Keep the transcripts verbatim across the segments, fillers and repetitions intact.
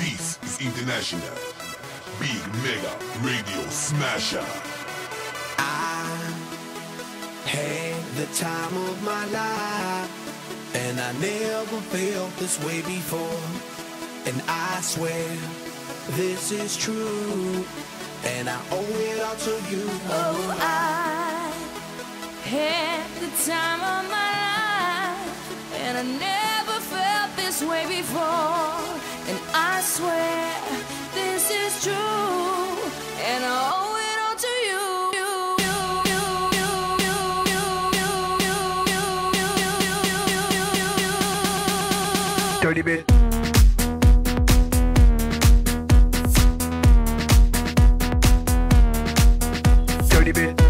This is International Big Mega Radio Smasher. I had the time of my life, and I never felt this way before. And I swear this is true, and I owe it all to you. Oh, I had the time of my life, and I never felt this way before. And I swear this is true, and I owe it all to you. Dirty bit. Dirty bit.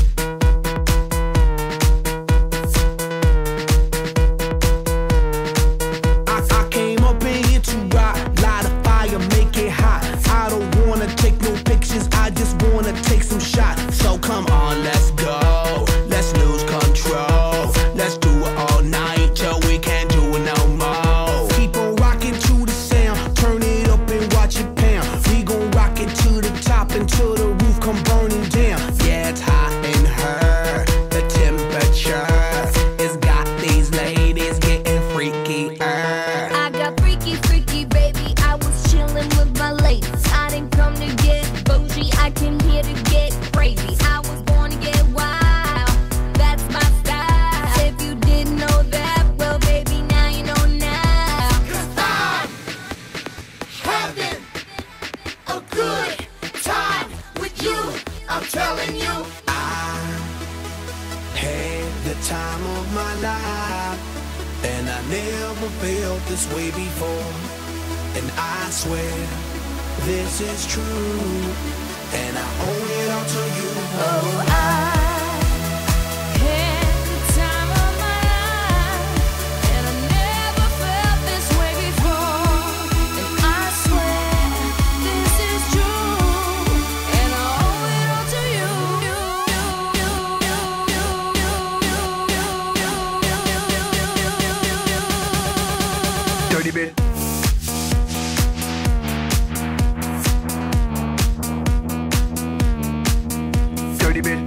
I, I came up in here to rock, light a fire, make it hot. I don't wanna take no pictures, I just wanna take some shots. So come on, let's go, let's lose control. Let's do it all night till we can't do it no more. Keep on rocking to the sound, turn it up and watch it pound. We gon' rock it to the top until the roof come burning down. Yeah, it's hot in her, the temperature it's got these ladies getting freaky. I got freaky, freaky, baby. I was chillin' with my ladies. I didn't come to get bougie, I came here to get crazy. I was born to get wild, that's my style. If you didn't know that, well, baby, now you know now. 'Cause I'm having a good time with you, I'm telling you. I had the time of my life, and I never felt this way before. And I swear this is true, and I owe it all to you. Oh, I had the time of my life, and I never felt this way before. And I swear this is true, and I owe it all to you. Dirty bit. Dirty bit.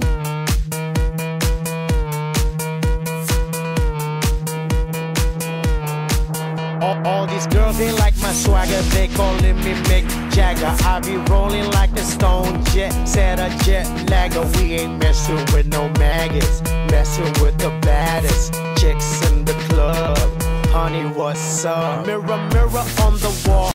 All, all these girls, they like my swagger, they calling me Mick Jagger. I be rolling like a stone jet, set a jet lagger. We ain't messing with no maggots, messing with the baddest chicks in the club. Honey, what's up? Mirror, mirror on the wall.